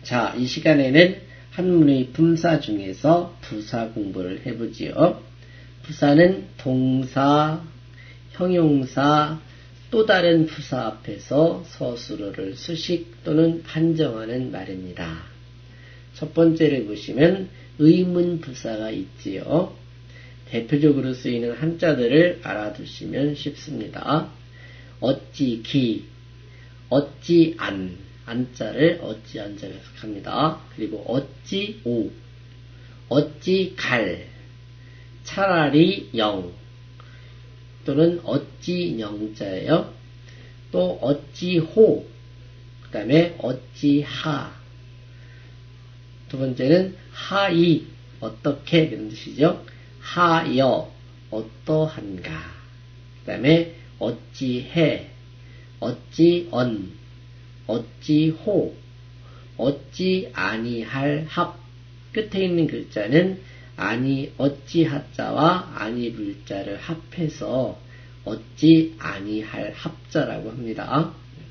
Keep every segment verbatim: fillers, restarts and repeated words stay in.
자, 이 시간에는 한문의 품사 중에서 부사 공부를 해보지요. 부사는 동사, 형용사, 또 다른 부사 앞에서 서술어를 수식 또는 한정하는 말입니다. 첫 번째를 보시면 의문 부사가 있지요. 대표적으로 쓰이는 한자들을 알아두시면 쉽습니다. 어찌 기, 어찌 안, 안자를 어찌 안자로 해석합니다. 그리고 어찌 오, 어찌 갈, 차라리 영, 또는 어찌 영자예요. 또 어찌 호, 그 다음에 어찌 하. 두 번째는 하이, 어떻게 이런 뜻이죠. 하여, 어떠한가. 그 다음에 어찌해, 어찌언, 어찌호, 어찌 아니할 합. 끝에 있는 글자는 아니 어찌하자와 아니 불자를 합해서 어찌 아니할 합자라고 합니다.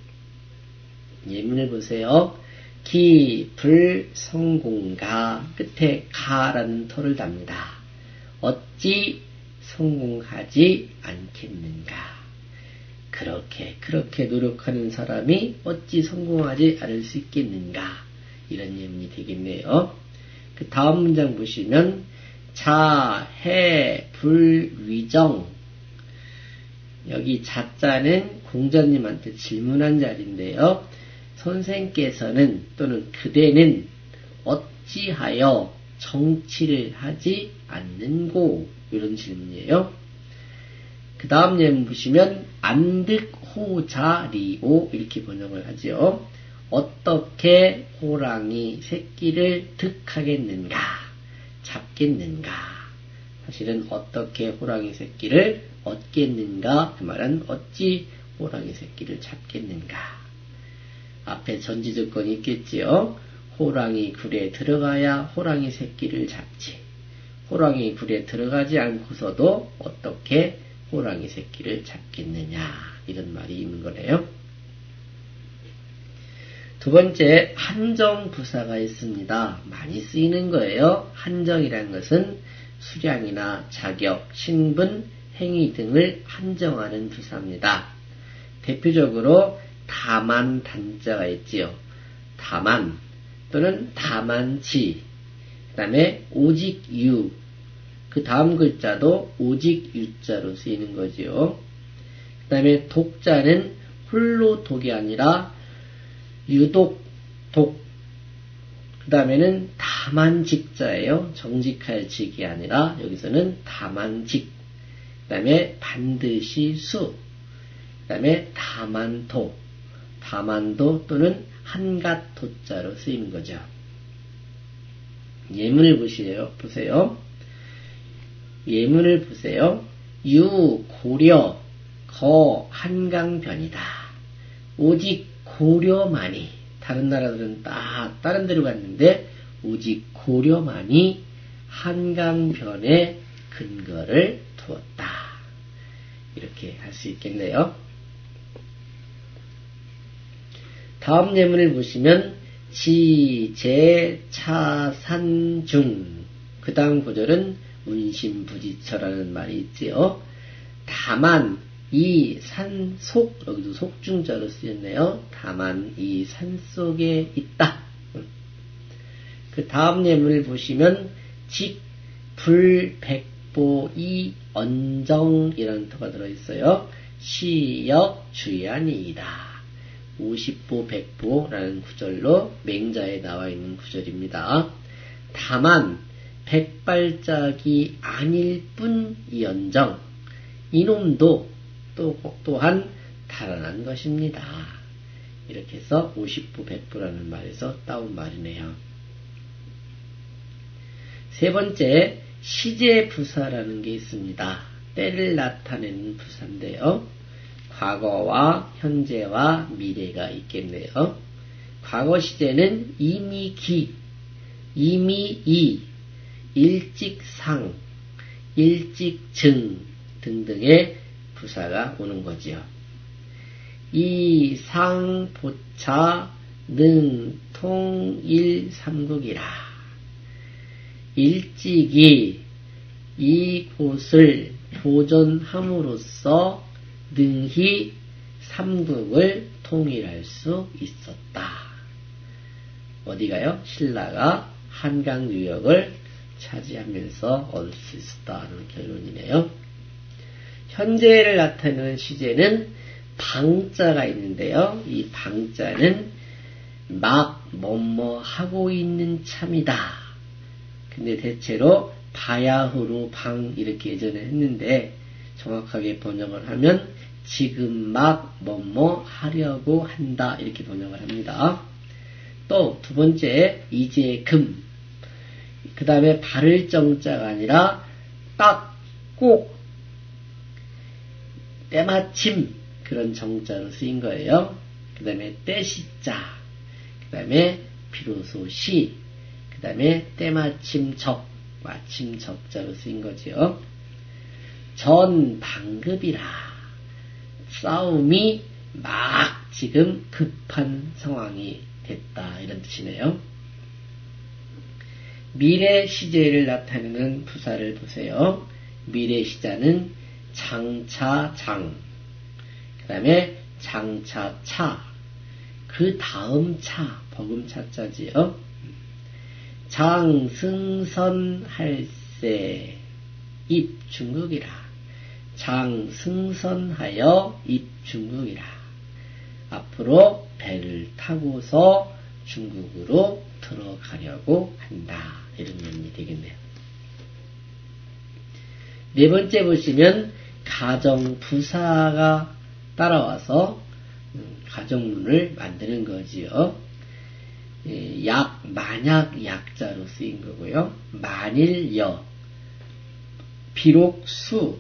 예문을 보세요. 기, 불, 성공가. 끝에 가라는 터를 답니다. 어찌 성공하지 않겠는가. 그렇게 그렇게 노력하는 사람이 어찌 성공하지 않을 수 있겠는가. 이런 예문이 되겠네요. 그 다음 문장 보시면 자, 해, 불, 위정. 여기 자자는 공자님한테 질문한 자리인데요. 선생께서는 또는 그대는 어찌하여 정치를 하지 않는고. 이런 질문이에요. 그 다음 예문 보시면 안득호자리오 이렇게 번역을 하죠. 어떻게 호랑이 새끼를 득하겠는가, 잡겠는가. 사실은 어떻게 호랑이 새끼를 얻겠는가, 그 말은 어찌 호랑이 새끼를 잡겠는가. 앞에 전지조건이 있겠지요. 호랑이 굴에 들어가야 호랑이 새끼를 잡지. 호랑이 굴에 들어가지 않고서도 어떻게 호랑이 새끼를 잡겠느냐. 이런 말이 있는 거네요. 두 번째, 한정부사가 있습니다. 많이 쓰이는 거예요. 한정이라는 것은 수량이나 자격, 신분, 행위 등을 한정하는 부사입니다. 대표적으로 다만 단자가 있지요. 다만 또는 다만치, 그 다음에 오직 유, 그 다음 글자도 오직 유자로 쓰이는 거지요. 그 다음에 독자는 홀로 독이 아니라 유독, 독. 그 다음에는 다만직자예요. 정직할 직이 아니라 여기서는 다만직. 그 다음에 반드시 수. 그 다음에 다만도. 다만도 또는 한갓 도자로 쓰이는 거죠. 예문을 보세요. 보세요. 예문을 보세요. 유, 고려, 거, 한강변이다. 오직 고려만이, 다른 나라들은 다 다른 데로 갔는데 오직 고려만이 한강변에 근거를 두었다. 이렇게 할 수 있겠네요. 다음 예문을 보시면 지, 제, 차, 산, 중. 그 다음 구절은 운심부지처라는 말이 있지요. 다만 이 산 속, 여기도 속중자로 쓰였네요. 다만 이 산 속에 있다. 그 다음 예문을 보시면 직, 불, 백보, 이, 언정이라는 터가 들어있어요. 시역, 주의한이이다. 오십보, 백보라는 구절로 맹자에 나와 있는 구절입니다. 다만 백발짝이 아닐 뿐이언정 이놈도 또, 또한 달아난 것입니다. 이렇게 해서 오십보, 백보라는 말에서 따온 말이네요. 세 번째, 시제부사라는 게 있습니다. 때를 나타내는 부사인데요. 과거와 현재와 미래가 있겠네요. 과거 시제는 이미 기, 이미 이, 일찍상, 일찍증 등등의 부사가 오는 거지요. 이, 상, 보차, 능, 통일 삼국이라. 일찍이 이곳을 보존함으로써 능히 삼국을 통일할 수 있었다. 어디가요? 신라가 한강 유역을 차지하면서 얻을 수 있었다는 결론이네요. 현재를 나타내는 시제는 방자가 있는데요. 이 방자는 막 뭐뭐 하고 있는 참이다. 근데 대체로 바야흐로 방 이렇게 예전에 했는데 정확하게 번역을 하면 지금 막 뭐뭐 하려고 한다 이렇게 번역을 합니다. 또 두 번째 이제 금. 그 다음에 바를 정자가 아니라 딱, 꼭, 때마침 그런 정자로 쓰인 거예요. 그 다음에 때시자, 그 다음에 비로소 시, 그 다음에 때마침 적, 마침 적자로 쓰인 거지요. 전 방급이라. 싸움이 막 지금 급한 상황이 됐다 이런 뜻이네요. 미래 시제를 나타내는 부사를 보세요. 미래 시자는 장차장, 그 다음에 장차차, 그 다음 차, 버금차자지요. 장승선할세 입중국이라. 장승선하여 입중국이라. 앞으로 배를 타고서 중국으로 들어가려고 한다. 이런 의미 되겠네요. 네 번째 보시면 가정부사가 따라와서 가정문을 만드는 거지요. 약, 만약 약자로 쓰인 거고요. 만일여, 비록 수,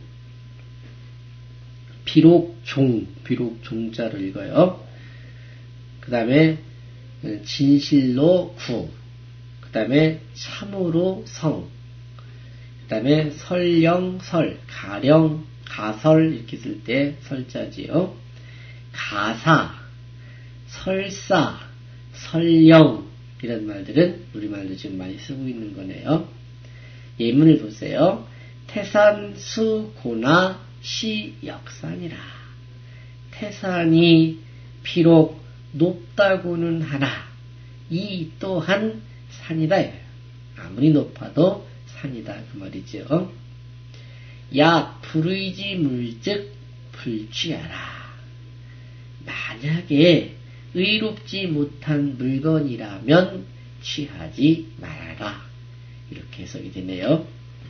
비록 종, 비록 종자로 읽어요. 그 다음에 진실로 구, 그 다음에 참으로 성, 그 다음에 설령 설, 가령, 가설 이렇게 쓸 때 설자지요. 가사, 설사, 설령 이런 말들은 우리말로 지금 많이 쓰고 있는 거네요. 예문을 보세요. 태산수고나 시역산이라. 태산이 비록 높다고는 하나 이 또한 산이다. 아무리 높아도 산이다 그 말이죠. 약 불의지 물즉 불취하라. 만약에 의롭지 못한 물건이라면 취하지 말아라. 이렇게 해석이 되네요.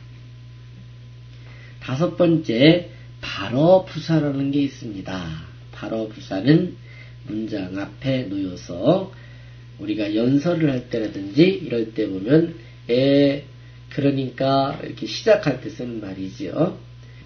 다섯 번째, 발어부사라는 게 있습니다. 발어부사는 문장 앞에 놓여서 우리가 연설을 할 때라든지 이럴 때 보면 에 그러니까 이렇게 시작할 때 쓰는 말이죠.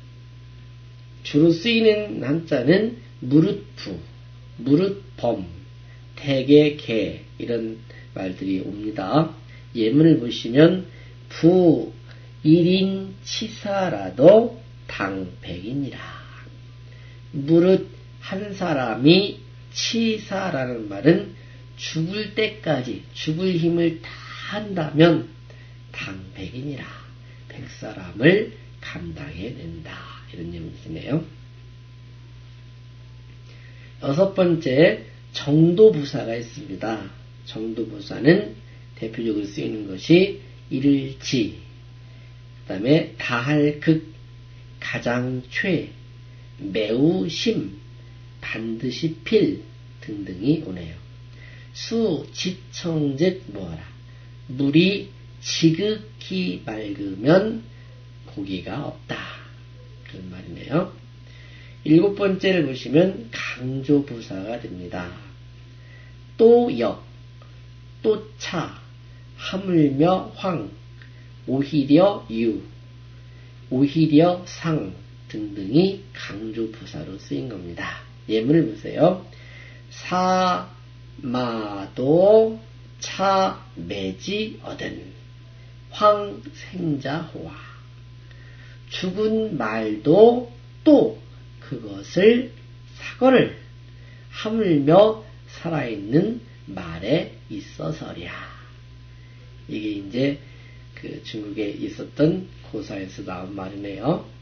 주로 쓰이는 한자는 무릇부, 무릇범, 대개, 개 이런 말들이 옵니다. 예문을 보시면 부 일인 치사라도 당백이니라. 무릇 한 사람이 치사라는 말은 죽을 때까지 죽을 힘을 다 한다면 당백이니라. 백사람을 감당해낸다. 이런 의미네요. 여섯 번째, 정도부사가 있습니다. 정도부사는 대표적으로 쓰이는 것이 이를지, 그 다음에 다할 극, 가장 최, 매우 심, 반드시 필 등등이 오네요. 수, 지청즉 뭐하라. 물이 지극히 맑으면 고기가 없다. 그런 말이네요. 일곱 번째를 보시면 강조부사가 됩니다. 또 역, 또 차, 하물며 황, 오히려 유, 오히려 상 등등이 강조부사로 쓰인 겁니다. 예문을 보세요. 사마도 차 매지 얻은 황생자호와. 죽은 말도 또 그것을 사거를 하물며 살아있는 말에 있어서랴. 이게 이제 그 중국에 있었던 고사에서 나온 말이네요.